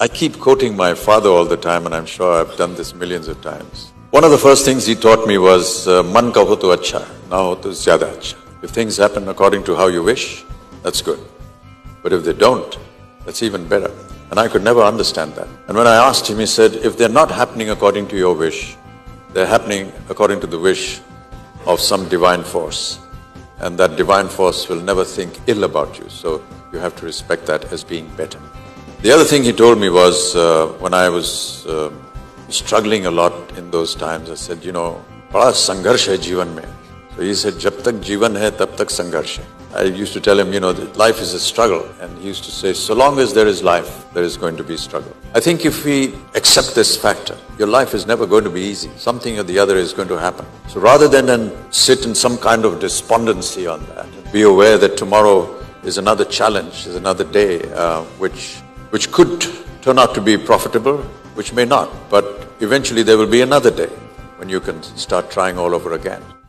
I keep quoting my father all the time, and I'm sure I've done this millions of times. One of the first things he taught me was, man ka ho to acha, na ho to zyada acha. If things happen according to how you wish, that's good. But if they don't, that's even better. And I could never understand that. And when I asked him, he said, if they're not happening according to your wish, they're happening according to the wish of some divine force. And that divine force will never think ill about you. So you have to respect that as being better. The other thing he told me was, when I was struggling a lot in those times, I said, bada sangharsh hai जीवन में. So he said, jab tak जीवन hai, tab tak sangharsh hai. I used to tell him, that life is a struggle. And he used to say, so long as there is life, there is going to be struggle. I think if we accept this factor, your life is never going to be easy. Something or the other is going to happen. So rather than sit in some kind of despondency on that, be aware that tomorrow is another challenge, is another day, which could turn out to be profitable, which may not. But eventually there will be another day when you can start trying all over again.